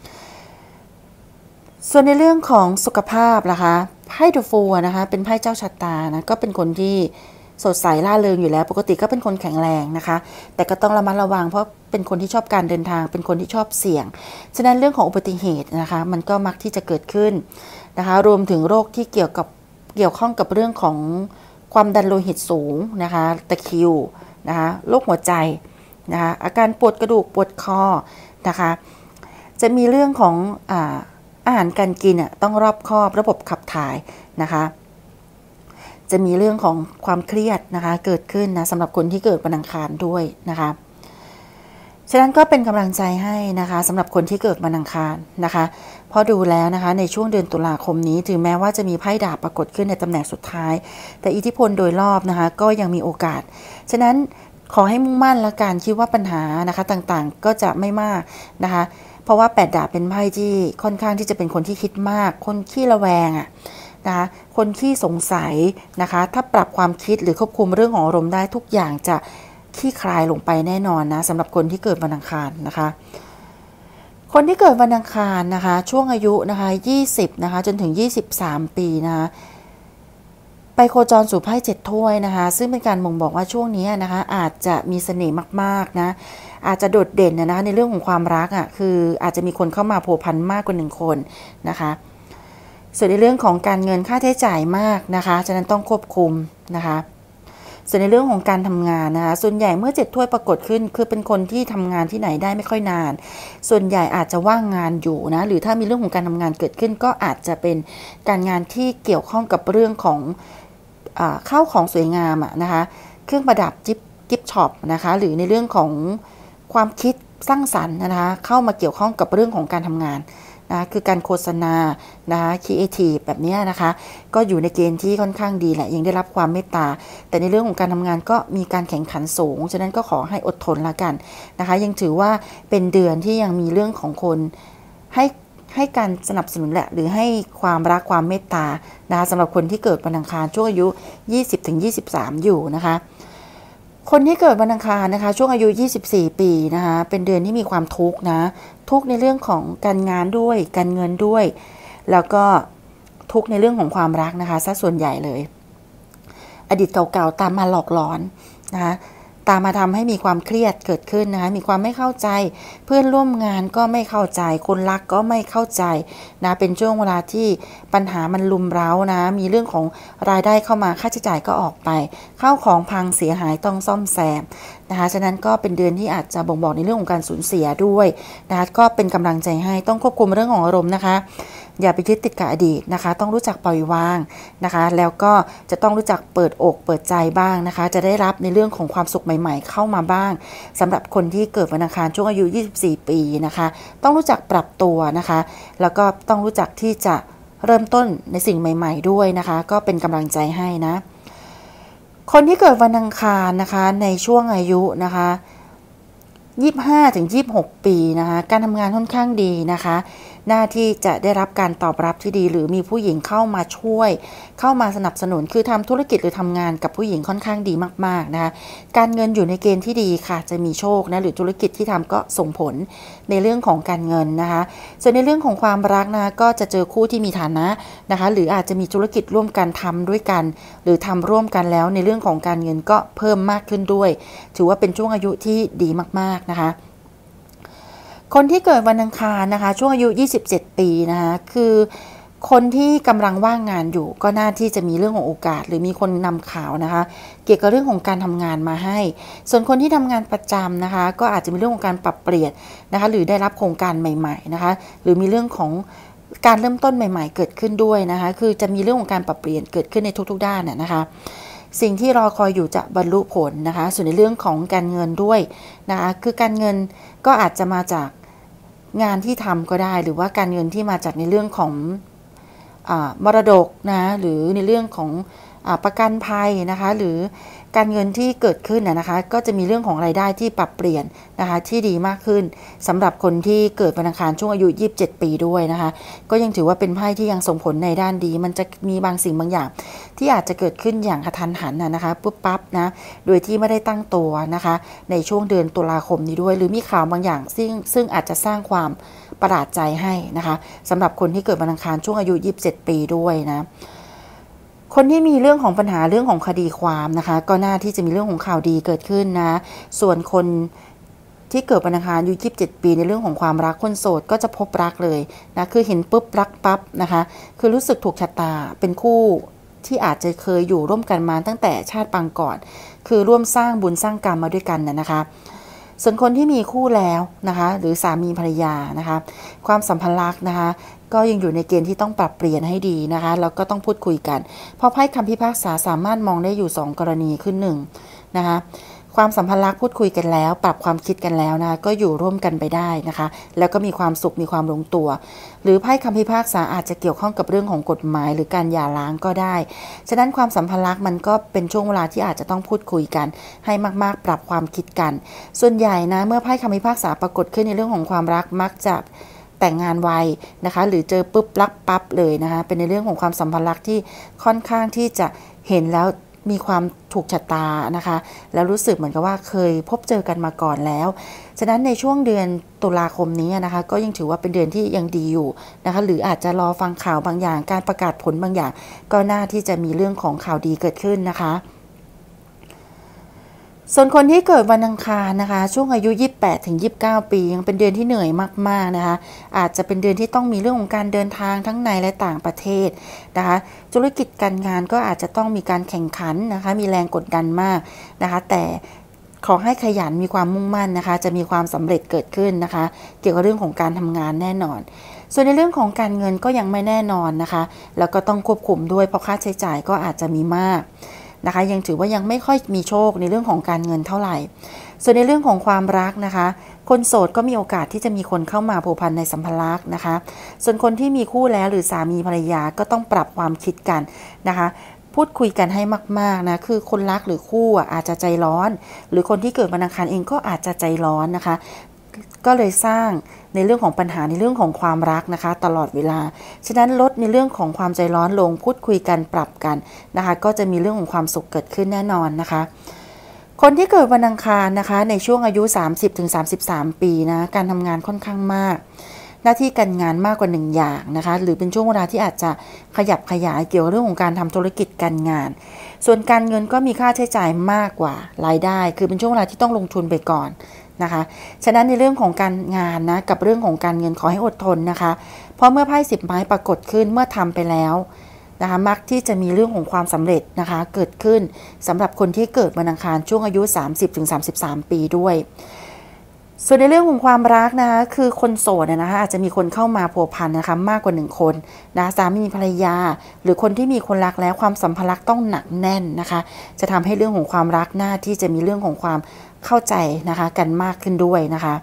ส่วนในเรื่องของสุขภาพล่ะคะไพ่เดอะฟูลนะคะเป็นไพ่เจ้าชะตานะก็เป็นคนที่สดใสร่าเริงอยู่แล้วปกติก็เป็นคนแข็งแรงนะคะแต่ก็ต้องระมัดระวังเพราะเป็นคนที่ชอบการเดินทางเป็นคนที่ชอบเสี่ยงฉะนั้นเรื่องของอุบัติเหตุนะคะมันก็มักที่จะเกิดขึ้นนะคะรวมถึงโรคที่เกี่ยวกับเกี่ยวข้องกับเรื่องของความดันโลหิตสูงนะคะตะคริวนะคะโรคหัวใจนะคะอาการปวดกระดูกปวดคอนะคะจะมีเรื่องของอ่าอาหารการกินอ่ะต้องรอบคอบระบบขับถ่ายนะคะจะมีเรื่องของความเครียดนะคะเกิดขึ้นนะสำหรับคนที่เกิดวันอังคารด้วยนะคะฉะนั้นก็เป็นกำลังใจให้นะคะสำหรับคนที่เกิดวันอังคารนะคะพอดูแล้วนะคะในช่วงเดือนตุลาคมนี้ถึงแม้ว่าจะมีไพ่ดาบปรากฏขึ้นในตำแหน่งสุดท้ายแต่อิทธิพลโดยรอบนะคะก็ยังมีโอกาสฉะนั้นขอให้มุ่งมั่นและการคิดว่าปัญหานะคะต่างๆก็จะไม่มากนะคะเพราะว่าแปดดาบเป็นไพ่ที่ค่อนข้างที่จะเป็นคนที่คิดมากคนขี้ระแวงอ่ะนะคะคนขี้สงสัยนะคะถ้าปรับความคิดหรือควบคุมเรื่องของอารมณ์ได้ทุกอย่างจะขี้คลายลงไปแน่นอนนะสำหรับคนที่เกิดวันอังคารนะคะคนที่เกิดวันอังคารนะคะช่วงอายุนะคะยี่สิบนะคะจนถึงยี่สิบสามปีนะคะไปโคจรสู่ไพ่เจ็ดถ้วยนะคะซึ่งเป็นการบ่งบอกว่าช่วงนี้นะคะอาจจะมีเสน่ห์มากๆนะอาจจะโดดเด่นนะคะในเรื่องของความรักอ่ะคืออาจจะมีคนเข้ามาผัวพันมากกว่าหนึ่งคนนะคะส่วนในเรื่องของการเงินค่าใช้จ่ายมากนะคะฉะนั้นต้องควบคุมนะคะส่วนในเรื่องของการทำงานนะคะส่วนใหญ่เมื่อเจ็ดถ้วยปรากฏขึ้นคือเป็นคนที่ทำงานที่ไหนได้ไม่ค่อยนานส่วนใหญ่อาจจะว่างงานอยู่นะหรือถ้ามีเรื่องของการทำงานเกิดขึ้นก็อาจจะเป็นการงานที่เกี่ยวข้องกับเรื่องของข้าวของสวยงามนะคะเครื่องประดับจิ๊บกิฟต์ช็อปนะคะหรือในเรื่องของความคิดสร้างสรรค์นะคะเข้ามาเกี่ยวข้องกับเรื่องของการทำงานนะคือการโฆษณานะคะครีเอทีฟแบบนี้นะคะก็อยู่ในเกณฑ์ที่ค่อนข้างดีแหละยังได้รับความเมตตาแต่ในเรื่องของการทำงานก็มีการแข่งขันสูงฉะนั้นก็ขอให้อดทนละกันนะคะยังถือว่าเป็นเดือนที่ยังมีเรื่องของคนให้ให้การสนับสนุนแหละหรือให้ความรักความเมตตานะคะสำหรับคนที่เกิดวันอังคารช่วงอายุ ยี่สิบถึงยี่สิบสาม อยู่นะคะคนที่เกิดวันอังคารนะคะช่วงอายุยี่สิบสี่ปีนะคะเป็นเดือนที่มีความทุกข์นะทุกข์ในเรื่องของการงานด้วยการเงินด้วยแล้วก็ทุกข์ในเรื่องของความรักนะคะซะส่วนใหญ่เลยอดีตเก่าๆตามมาหลอกหลอนนะคะตามมาทำให้มีความเครียดเกิดขึ้นนะคะมีความไม่เข้าใจเพื่อนร่วมงานก็ไม่เข้าใจคนรักก็ไม่เข้าใจนะเป็นช่วงเวลาที่ปัญหามันลุมเร้านะมีเรื่องของรายได้เข้ามาค่าใช้จ่ายก็ออกไปข้าวของพังเสียหายต้องซ่อมแซมนะคะฉะนั้นก็เป็นเดือนที่อาจจะบ่งบอกในเรื่องของการสูญเสียด้วยนะคะก็เป็นกำลังใจให้ต้องควบคุมเรื่องของอารมณ์นะคะอย่าไปยึดติดกับอดีตนะคะต้องรู้จักปล่อยวางนะคะแล้วก็จะต้องรู้จักเปิดอกเปิดใจบ้างนะคะจะได้รับในเรื่องของความสุขใหม่ๆเข้ามาบ้างสำหรับคนที่เกิดวันอังคารช่วงอายุยี่สิบสี่ปีนะคะต้องรู้จักปรับตัวนะคะแล้วก็ต้องรู้จักที่จะเริ่มต้นในสิ่งใหม่ๆด้วยนะคะก็เป็นกำลังใจให้นะคนที่เกิดวันอังคารนะคะในช่วงอายุนะคะยี่สิบห้าถึงยี่สิบหกปีนะคะการทำงานค่อนข้างดีนะคะหน้าที่จะได้รับการตอบรับที่ดีหรือมีผู้หญิงเข้ามาช่วยเข้ามาสนับสนุนคือทำธุรกิจหรือทำงานกับผู้หญิงค่อนข้างดีมากๆนะคะการเงินอยู่ในเกณฑ์ที่ดีค่ะจะมีโชคนะหรือธุรกิจที่ทำก็ส่งผลในเรื่องของการเงินนะคะส่วนในเรื่องของความรักนะก็จะเจอคู่ที่มีฐานะนะคะหรืออาจจะมีธุรกิจร่วมกันทำด้วยกันหรือทำร่วมกันแล้วในเรื่องของการเงินก็เพิ่มมากขึ้นด้วยถือว่าเป็นช่วงอายุที่ดีมากๆนะคะคนที่เกิดวันอังคารนะคะช่วงอายุยี่สิบเจ็ดปีนะคะคือคนที่กำลังว่างงานอยู่ก็น่าที่จะมีเรื่องของโอกาสหรือมีคนนำข่าวนะคะเกี่ยวกับเรื่องของการทำงานมาให้ส่วนคนที่ทำงานประจำนะคะก็อาจจะมีเรื่องของการปรับเปลี่ยนนะคะหรือได้รับโครงการใหม่ๆนะคะหรือมีเรื่องของการเริ่มต้นใหม่ๆเกิดขึ้นด้วยนะคะคือจะมีเรื่องของการปรับเปลี่ยนเกิดขึ้นในทุกๆด้านนะคะสิ่งที่รอคอยอยู่จะบรรลุผลนะคะส่วนในเรื่องของการเงินด้วยนะคะคือการเงินก็อาจจะมาจากงานที่ทำก็ได้หรือว่าการเงินที่มาจากในเรื่องของมรดกนะหรือในเรื่องของประกันภัยนะคะหรือการเงินที่เกิดขึ้นนะคะก็จะมีเรื่องของรายได้ที่ปรับเปลี่ยนนะคะที่ดีมากขึ้นสำหรับคนที่เกิดวันอังคารช่วงอายุยี่สิบเจ็ดปีด้วยนะคะก็ยังถือว่าเป็นไพ่ที่ยังส่งผลในด้านดีมันจะมีบางสิ่งบางอย่างที่อาจจะเกิดขึ้นอย่างกระทันหันนะคะปุ๊บปั๊บนะโดยที่ไม่ได้ตั้งตัวนะคะในช่วงเดือนตุลาคมนี้ด้วยหรือมีข่าวบางอย่างซึ่งซึ่งอาจจะสร้างความประหลาดใจให้นะคะสำหรับคนที่เกิดวันอังคารช่วงอายุยี่สิบเจ็ดปีด้วยนะคนที่มีเรื่องของปัญหาเรื่องของคดีความนะคะก็น่าที่จะมีเรื่องของข่าวดีเกิดขึ้นนะส่วนคนที่เกิดวันอังคารอายุยี่สิบเจ็ดปีในเรื่องของความรักคนโสดก็จะพบรักเลยนะคือเห็นปุ๊บรักปั๊บนะคะคือรู้สึกถูกชะตาเป็นคู่ที่อาจจะเคยอยู่ร่วมกันมาตั้งแต่ชาติปางก่อนคือร่วมสร้างบุญสร้างกรรมมาด้วยกันนะนะคะส่วนคนที่มีคู่แล้วนะคะหรือสามีภรรยานะคะความสัมพันธ์รักนะคะก็ยังอยู่ในเกณฑ์ที่ต้องปรับเปลี่ยนให้ดีนะคะแล้วก็ต้องพูดคุยกันเพราะไพ่คำพิพากษาสามารถมองได้อยู่สองกรณีขึ้นหนึ่งนะคะความสัมพันธ์รักพูดคุยกันแล้วปรับความคิดกันแล้วนะคะก็อยู่ร่วมกันไปได้นะคะแล้วก็มีความสุขมีความลงตัวหรือไพ่คำพิพากษาอาจจะเกี่ยวข้องกับเรื่องของกฎหมายหรือการหย่าร้างก็ได้ฉะนั้นความสัมพันธ์รักมันก็เป็นช่วงเวลาที่อาจจะต้องพูดคุยกันให้มากๆปรับความคิดกันส่วนใหญ่นะเมื่อไพ่คำพิพากษาปรากฏขึ้นในเรื่องของความรักมักจะแต่งงานไวนะคะหรือเจอปุ๊บรักปั๊บเลยนะคะเป็นในเรื่องของความสัมพันธ์รักที่ค่อนข้างที่จะเห็นแล้วมีความถูกชะตานะคะแล้วรู้สึกเหมือนกับว่าเคยพบเจอกันมาก่อนแล้วฉะนั้นในช่วงเดือนตุลาคมนี้นะคะก็ยังถือว่าเป็นเดือนที่ยังดีอยู่นะคะหรืออาจจะรอฟังข่าวบางอย่างการประกาศผลบางอย่างก็น่าที่จะมีเรื่องของข่าวดีเกิดขึ้นนะคะส่วนคนที่เกิดวันอังคารนะคะช่วงอายุยี่สิบแปดถึงยี่สิบเก้าปียังเป็นเดือนที่เหนื่อยมากๆนะคะอาจจะเป็นเดือนที่ต้องมีเรื่องของการเดินทางทั้งในและต่างประเทศนะคะธุรกิจการงานก็อาจจะต้องมีการแข่งขันนะคะมีแรงกดดันมากนะคะแต่ขอให้ขยันมีความมุ่งมั่นนะคะจะมีความสำเร็จเกิดขึ้นนะคะเกี่ยวกับเรื่องของการทำงานแน่นอนส่วนในเรื่องของการเงินก็ยังไม่แน่นอนนะคะแล้วก็ต้องควบคุมด้วยเพราะค่าใช้จ่ายก็อาจจะมีมากนะคะยังถือว่ายังไม่ค่อยมีโชคในเรื่องของการเงินเท่าไหร่ส่วนในเรื่องของความรักนะคะคนโสดก็มีโอกาสที่จะมีคนเข้ามาผูกพันในสัมพันธ์รักนะคะส่วนคนที่มีคู่แล้วหรือสามีภรรยาก็ต้องปรับความคิดกันนะคะพูดคุยกันให้มากๆนะคือคนรักหรือคู่อาจจะใจร้อนหรือคนที่เกิดวันอังคารเองก็อาจจะใจร้อนนะคะก็เลยสร้างในเรื่องของปัญหาในเรื่องของความรักนะคะตลอดเวลาฉะนั้นลดในเรื่องของความใจร้อนลงพูดคุยกันปรับกันนะคะก็จะมีเรื่องของความสุขเกิดขึ้นแน่นอนนะคะคนที่เกิดวันอังคารนะคะในช่วงอายุ สามสิบถึงสามสิบสาม ปีนะการทำงานค่อนข้างมากหน้าที่การงานมากกว่าหนึ่งอย่างนะคะหรือเป็นช่วงเวลาที่อาจจะขยับขยายเกี่ยวกับเรื่องของการทำธุรกิจการงานส่วนการเงินก็มีค่าใช้จ่ายมากกว่ารายได้คือเป็นช่วงเวลาที่ต้องลงทุนไปก่อนนะคะฉะนั้นในเรื่องของการงานนะกับเรื่องของการเงินขอให้อดทนนะคะเพราะเมื่อไพ่สิบไม้ปรากฏขึ้นเมื่อทำไปแล้วนะคะมักที่จะมีเรื่องของความสำเร็จนะคะเกิดขึ้นสำหรับคนที่เกิดวันอังคารช่วงอายุ สามสิบถึงสามสิบสาม ปีด้วยส่วนในเรื่องของความรักนะคะคือคนโสดนะคะอาจจะมีคนเข้ามาผัวพันนะคะมากกว่าหนึ่งคนนะสามีภรรยาหรือคนที่มีคนรักแล้วความสัมพันธ์รักต้องหนักแน่นนะคะจะทำให้เรื่องของความรักหน้าที่จะมีเรื่องของความเข้าใจนะคะกันมากขึ้นด้วยนะคะ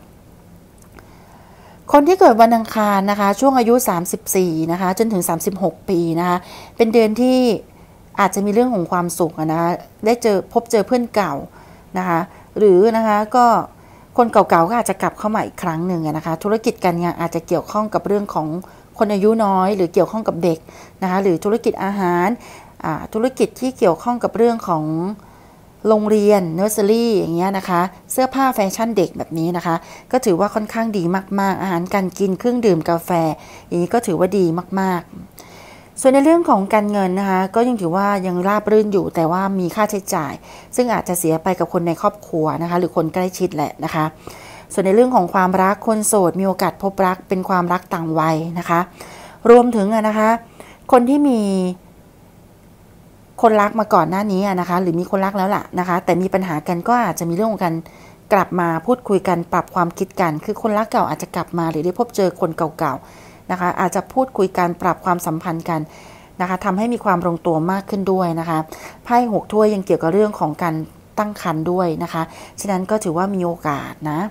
คนที่เกิดวันอังคารนะคะช่วงอายุสามสิบสี่นะคะจนถึงสามสิบหกปีนะคะเป็นเดือนที่อาจจะมีเรื่องของความสุขนะคะได้เจอพบเจอเพื่อนเก่านะคะหรือนะคะก็คนเก่าๆก็อาจจะกลับเข้ามาอีกครั้งหนึ่งนะคะธุรกิจการงานอาจจะเกี่ยวข้องกับเรื่องของคนอายุน้อยหรือเกี่ยวข้องกับเด็กนะคะหรือธุรกิจอาหารธุรกิจที่เกี่ยวข้องกับเรื่องของโรงเรียนเนอร์เซอรี่อย่างเงี้ยนะคะเสื้อผ้าแฟชั่นเด็กแบบนี้นะคะก็ถือว่าค่อนข้างดีมากๆอาหารการกินเครื่องดื่มกาแฟอย่างนี้ก็ถือว่าดีมากๆส่วนในเรื่องของการเงินนะคะก็ยังถือว่ายังราบรื่นอยู่แต่ว่ามีค่าใช้จ่ายซึ่งอาจจะเสียไปกับคนในครอบครัวนะคะหรือคนใกล้ชิดแหละนะคะส่วนในเรื่องของความรักคนโสดมีโอกาสพบรักเป็นความรักต่างวัยนะคะรวมถึงนะคะคนที่มีคนรักมาก่อนหน้านี้นะคะหรือมีคนรักแล้วล่ะนะคะแต่มีปัญหากันก็อาจจะมีเรื่องของการกลับมาพูดคุยกันปรับความคิดกันคือคนรักเก่าอาจจะกลับมาหรือได้พบเจอคนเก่าๆนะคะอาจจะพูดคุยกันปรับความสัมพันธ์กันนะคะทำให้มีความลงตัวมากขึ้นด้วยนะคะไพ่หกถ้วยยังเกี่ยวกับเรื่องของการตั้งครรภ์ด้วยนะคะฉะนั้นก็ถือว่ามีโอกาสนะ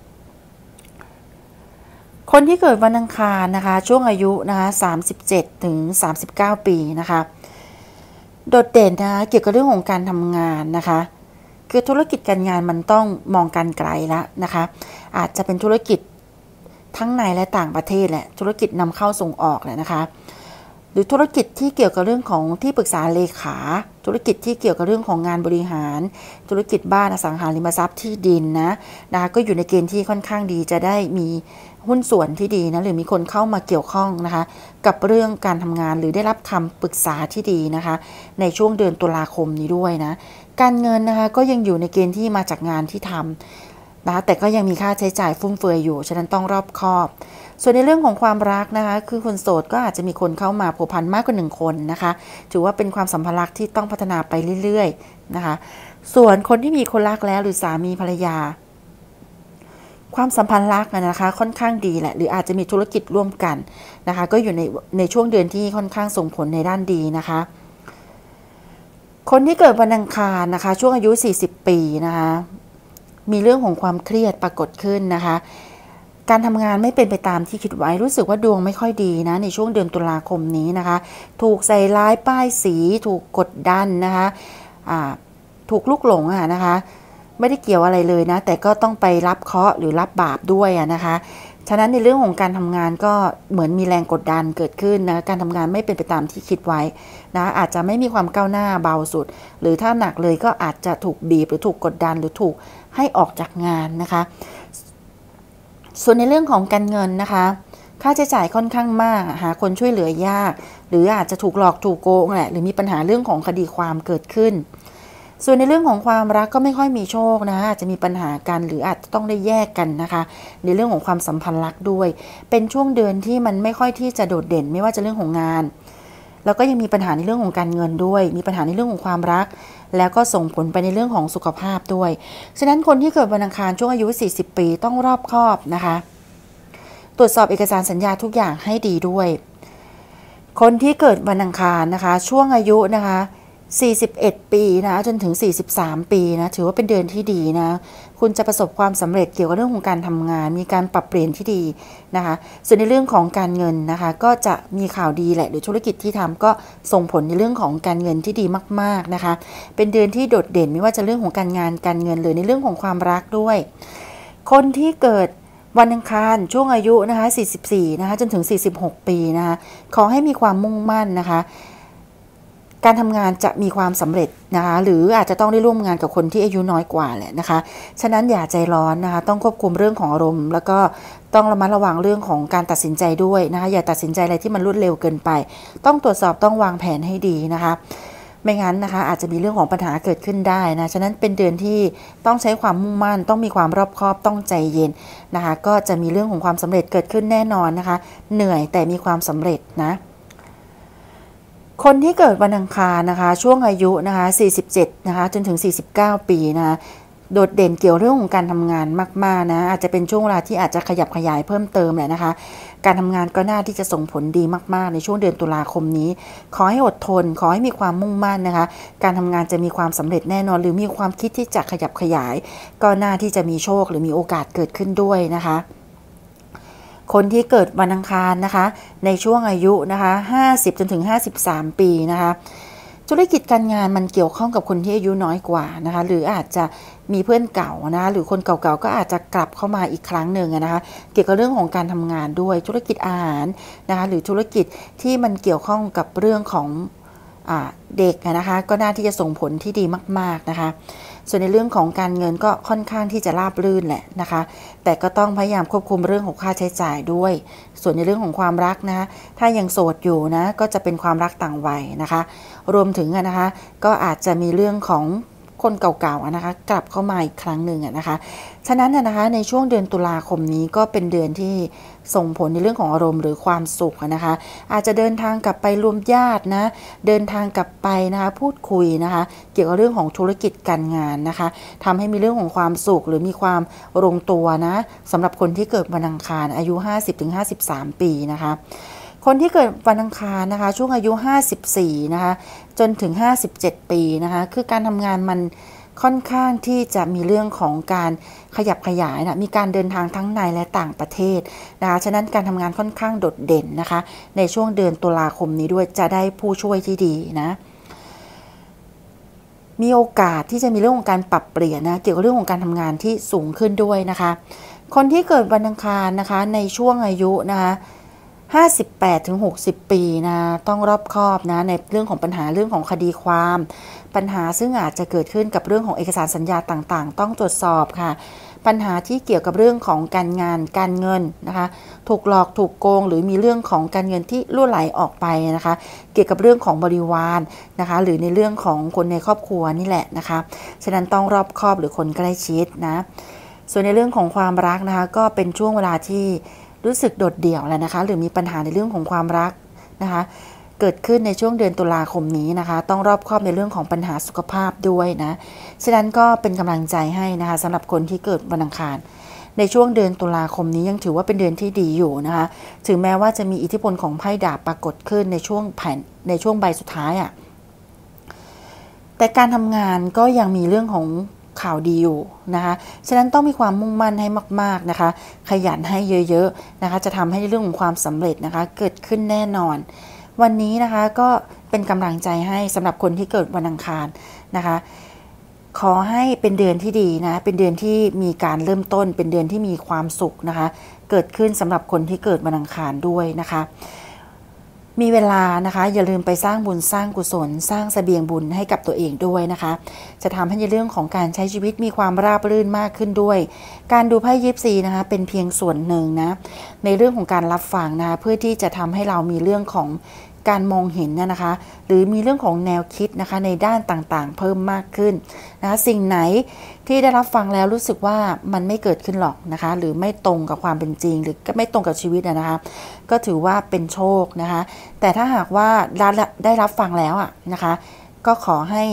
คนที่เกิดวันอังคารนะคะช่วงอายุนะคะสามสิบเจ็ดถึงสามสิบเก้าปีนะคะโดดเด่นนะคะเกี่ยวกับเรื่องของการทำงานนะคะคือธุรกิจการงานมันต้องมองการไกลแล้วนะคะอาจจะเป็นธุรกิจทั้งในและต่างประเทศแหละธุรกิจนำเข้าส่งออกแหละนะคะหรือธุรกิจที่เกี่ยวกับเรื่องของที่ปรึกษาเลขาธุรกิจที่เกี่ยวกับเรื่องของงานบริหารธุรกิจบ้านอสังหาริมทรัพย์ที่ดินนะนะคะก็อยู่ในเกณฑ์ที่ค่อนข้างดีจะได้มีหุ้นส่วนที่ดีนะหรือมีคนเข้ามาเกี่ยวข้องนะคะกับเรื่องการทำงานหรือได้รับคำปรึกษาที่ดีนะคะในช่วงเดือนตุลาคมนี้ด้วยนะการเงินนะคะก็ยังอยู่ในเกณฑ์ที่มาจากงานที่ทำนะคะแต่ก็ยังมีค่าใช้จ่ายฟุ่มเฟือยอยู่ฉะนั้นต้องรอบคอบส่วนในเรื่องของความรักนะคะคือคนโสดก็อาจจะมีคนเข้ามาผัวพันมากกว่าหนึ่งคนนะคะถือว่าเป็นความสัมพันธ์รักที่ต้องพัฒนาไปเรื่อยๆนะคะส่วนคนที่มีคนรักแล้วหรือสามีภรรยาความสัมพันธ์รักนะคะค่อนข้างดีแหละหรืออาจจะมีธุรกิจร่วมกันนะคะก็อยู่ในในช่วงเดือนที่ค่อนข้างส่งผลในด้านดีนะคะคนที่เกิดวันอังคารนะคะช่วงอายุสี่สิบปีนะคะมีเรื่องของความเครียดปรากฏขึ้นนะคะการทำงานไม่เป็นไปตามที่คิดไว้รู้สึกว่าดวงไม่ค่อยดีนะในช่วงเดือนตุลาคมนี้นะคะถูกใส่ร้ายป้ายสีถูกกดดันนะคะถูกลุกหลงอะนะคะไม่ได้เกี่ยวอะไรเลยนะแต่ก็ต้องไปรับเคราะห์หรือรับบาปด้วยนะคะฉะนั้นในเรื่องของการทำงานก็เหมือนมีแรงกดดันเกิดขึ้นนะการทำงานไม่เป็นไปตามที่คิดไว้นะอาจจะไม่มีความก้าวหน้าเบาสุดหรือถ้าหนักเลยก็อาจจะถูกบีบหรือถูกกดดันหรือถูกให้ออกจากงานนะคะส่วนในเรื่องของการเงินนะคะค่าใช้จ่ายค่อนข้างมากหาคนช่วยเหลือยากหรืออาจจะถูกหลอกถูกโกงแหละหรือมีปัญหาเรื่องของคดีความเกิดขึ้นส่วนในเรื่องของความรักก็ไม่ค่อยมีโชคนะอาจจะมีปัญหากันหรืออาจจะต้องได้แยกกันนะคะในเรื่องของความสัมพันธ์รักด้วยเป็นช่วงเดือนที่มันไม่ค่อยที่จะโดดเด่นไม่ว่าจะเรื่องของงานแล้วก็ยังมีปัญหาในเรื่องของการเงินด้วยมีปัญหาในเรื่องของความรักแล้วก็ส่งผลไปในเรื่องของสุขภาพด้วยฉะนั้นคนที่เกิดวันอังคารช่วงอายุสี่สิบปีต้องรอบคอบนะคะตรวจสอบเอกสารสัญญาทุกอย่างให้ดีด้วยคนที่เกิดวันอังคารนะคะช่วงอายุนะคะสี่สิบเอ็ดปีนะจนถึงสี่สิบสามปีนะถือว่าเป็นเดือนที่ดีนะคุณจะประสบความสำเร็จเกี่ยวกับเรื่องของการทำงานมีการปรับเปลี่ยนที่ดีนะคะส่วนในเรื่องของการเงินนะคะก็จะมีข่าวดีแหละหรือธุรกิจที่ทำก็ส่งผลในเรื่องของการเงินที่ดีมากๆนะคะเป็นเดือนที่โดดเด่นไม่ว่าจะเรื่องของการงานการเงินหรือในเรื่องของความรักด้วยคนที่เกิดวันอังคารช่วงอายุนะคะสี่สิบสี่นะคะจนถึงสี่สิบหกปีนะคะขอให้มีความมุ่งมั่นนะคะการทำงานจะมีความสำเร็จนะคะหรืออาจจะต้องได้ร่วมงานกับคนที่อายุน้อยกว่าแหละนะคะฉะนั้นอย่าใจร้อนนะคะต้องควบคุมเรื่องของอารมณ์แล้วก็ต้องระมัดระวังเรื่องของการตัดสินใจด้วยนะคะอย่าตัดสินใจอะไรที่มันรวดเร็วเกินไปต้องตรวจสอบต้องวางแผนให้ดีนะคะไม่งั้นนะคะอาจจะมีเรื่องของปัญหาเกิดขึ้นได้นะฉะนั้นเป็นเดือนที่ต้องใช้ความมุ่งมั่นต้องมีความรอบคอบต้องใจเย็นนะคะก็จะมีเรื่องของความสำเร็จเกิดขึ้นแน่นอนนะคะเหนื่อยแต่มีความสำเร็จนะคนที่เกิดวันอังคารนะคะช่วงอายุนะคะสี่สิบเจ็ดนะคะจนถึงสี่สิบเก้าปีนะคะโดดเด่นเกี่ยวเรื่องของการทำงานมากๆนะอาจจะเป็นช่วงเวลาที่อาจจะขยับขยายเพิ่มเติมแหละนะคะการทำงานก็น่าที่จะส่งผลดีมากๆในช่วงเดือนตุลาคมนี้ขอให้อดทนขอให้มีความมุ่งมั่นนะคะการทำงานจะมีความสำเร็จแน่นอนหรือมีความคิดที่จะขยับขยายก็น่าที่จะมีโชคหรือมีโอกาสเกิดขึ้นด้วยนะคะคนที่เกิดวันอังคารนะคะในช่วงอายุนะคะห้าสิบจนถึงห้าสิบสามปีนะคะธุรกิจการงานมันเกี่ยวข้องกับคนที่อายุน้อยกว่านะคะหรืออาจจะมีเพื่อนเก่านะหรือคนเก่าๆก็อาจจะกลับเข้ามาอีกครั้งหนึ่งนะคะเกี่ยวกับเรื่องของการทำงานด้วยธุรกิจอาหารนะคะหรือธุรกิจที่มันเกี่ยวข้องกับเรื่องของเด็กนะคะก็น่าที่จะส่งผลที่ดีมากๆนะคะส่วนในเรื่องของการเงินก็ค่อนข้างที่จะราบรื่นแหละนะคะแต่ก็ต้องพยายามควบคุมเรื่องของค่าใช้จ่ายด้วยส่วนในเรื่องของความรักนะถ้ายังโสดอยู่นะก็จะเป็นความรักต่างวัยนะคะรวมถึงนะคะก็อาจจะมีเรื่องของคนเก่าๆนะคะกลับเข้ามาอีกครั้งหนึ่งนะคะฉะนั้นนะคะในช่วงเดือนตุลาคมนี้ก็เป็นเดือนที่ส่งผลในเรื่องของอารมณ์หรือความสุขนะคะอาจจะเดินทางกลับไปรวมญาตินะเดินทางกลับไปนะคะพูดคุยนะคะเกี่ยวกับเรื่องของธุรกิจการงานนะคะทำให้มีเรื่องของความสุขหรือมีความลงตัวนะสำหรับคนที่เกิดวันอังคารอายุ ห้าสิบถึงห้าสิบสาม ปีนะคะคนที่เกิดวันอังคารนะคะช่วงอายุห้าสิบสี่นะคะจนถึงห้าสิบเจ็ดปีนะคะคือการทำงานมันค่อนข้างที่จะมีเรื่องของการขยับขยายนะมีการเดินทางทั้งในและต่างประเทศนะคะฉะนั้นการทำงานค่อนข้างโดดเด่นนะคะในช่วงเดือนตุลาคมนี้ด้วยจะได้ผู้ช่วยที่ดีนะมีโอกาสที่จะมีเรื่องของการปรับเปลี่ยนนะเกี่ยวกับเรื่องของการทำงานที่สูงขึ้นด้วยนะคะคนที่เกิดวันอังคารนะคะในช่วงอายุนะคะห้าสิบแปดถึงหกสิบ ปีนะต้องรอบคอบนะในเรื่องของปัญหาเรื่องของคดีความปัญหาซึ่งอาจจะเกิดขึ้นกับเรื่องของเอกสารสัญญาต่างๆต้องตรวจสอบค่ะปัญหาที่เกี่ยวกับเรื่องของการงานการเงินนะคะถูกหลอกถูกโกงหรือมีเรื่องของการเงินที่รั่วไหลออกไปนะคะเกี่ยวกับเรื่องของบริวารนะคะหรือในเรื่องของคนในครอบครัวนี่แหละนะคะฉะนั้นต้องรอบคอบหรือคนใกล้ชิดนะส่วนในเรื่องของความรักนะคะก็เป็นช่วงเวลาที่รู้สึกโดดเดี่ยวแล้วนะคะหรือมีปัญหาในเรื่องของความรักนะคะเกิดขึ้นในช่วงเดือนตุลาคมนี้นะคะต้องรอบคอบในเรื่องของปัญหาสุขภาพด้วยนะฉะนั้นก็เป็นกำลังใจให้นะคะสำหรับคนที่เกิดวันอังคารในช่วงเดือนตุลาคมนี้ยังถือว่าเป็นเดือนที่ดีอยู่นะคะถึงแม้ว่าจะมีอิทธิพลของไพ่ดาบปรากฏขึ้นในช่วงแผ่นในช่วงใบสุดท้ายอ่ะแต่การทำงานก็ยังมีเรื่องของข่าวดีอยู่นะคะฉะนั้นต้องมีความมุ่งมั่นให้มากๆนะคะขยันให้เยอะๆนะคะจะทำให้เรื่องของความสำเร็จนะคะเกิดขึ้นแน่นอนวันนี้นะคะก็เป็นกำลังใจให้สำหรับคนที่เกิดวันอังคารนะคะขอให้เป็นเดือนที่ดีนะเป็นเดือนที่มีการเริ่มต้นเป็นเดือนที่มีความสุขนะคะเกิดขึ้นสำหรับคนที่เกิดวันอังคารด้วยนะคะมีเวลานะคะอย่าลืมไปสร้างบุญสร้างกุศลสร้างเสบียงบุญให้กับตัวเองด้วยนะคะจะทำให้ในเรื่องของการใช้ชีวิตมีความราบรื่นมากขึ้นด้วยการดูไพ่ยิปซีนะคะเป็นเพียงส่วนหนึ่งนะในเรื่องของการรับฟังนะเพื่อที่จะทำให้เรามีเรื่องของการมองเห็นนะคะหรือมีเรื่องของแนวคิดนะคะในด้านต่างๆเพิ่มมากขึ้นนะคะสิ่งไหนที่ได้รับฟังแล้วรู้สึกว่ามันไม่เกิดขึ้นหรอกนะคะหรือไม่ตรงกับความเป็นจริงหรือไม่ตรงกับชีวิตนะคะก็ถือว่าเป็นโชคนะคะแต่ถ้าหากว่าได้รับฟังแล้วอ่ะนะคะก็ขอให้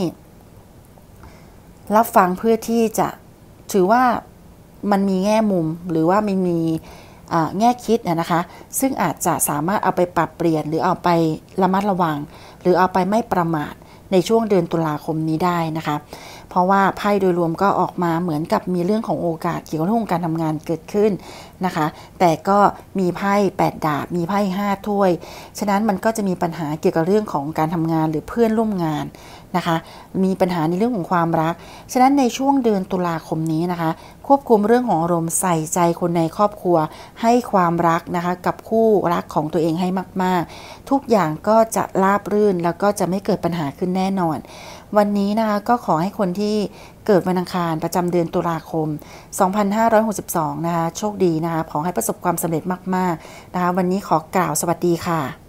รับฟังเพื่อที่จะถือว่ามันมีแง่มุมหรือว่ามันมีแง่คิดนะคะซึ่งอาจจะสามารถเอาไปปรับเปลี่ยนหรือเอาไประมัดระวังหรือเอาไปไม่ประมาทในช่วงเดือนตุลาคมนี้ได้นะคะเพราะว่าไพ่โดยรวมก็ออกมาเหมือนกับมีเรื่องของโอกาสเกี่ยวกับเรื่องของการทำงานเกิดขึ้นนะคะแต่ก็มีไพ่แปดดาบมีไพ่ห้าถ้วยฉะนั้นมันก็จะมีปัญหาเกี่ยวกับเรื่องของการทำงานหรือเพื่อนร่วมงานนะคะมีปัญหาในเรื่องของความรักฉะนั้นในช่วงเดือนตุลาคมนี้นะคะควบคุมเรื่องของอารมณ์ใส่ใจคนในครอบครัวให้ความรักนะคะกับคู่รักของตัวเองให้มากๆทุกอย่างก็จะราบรื่นแล้วก็จะไม่เกิดปัญหาขึ้นแน่นอนวันนี้นะคะก็ขอให้คนที่เกิดวันอังคารประจำเดือนตุลาคมสองพันห้าร้อยหกสิบสองนะคะโชคดีนะคะขอให้ประสบความสำเร็จมากๆนะคะวันนี้ขอกล่าวสวัสดีค่ะ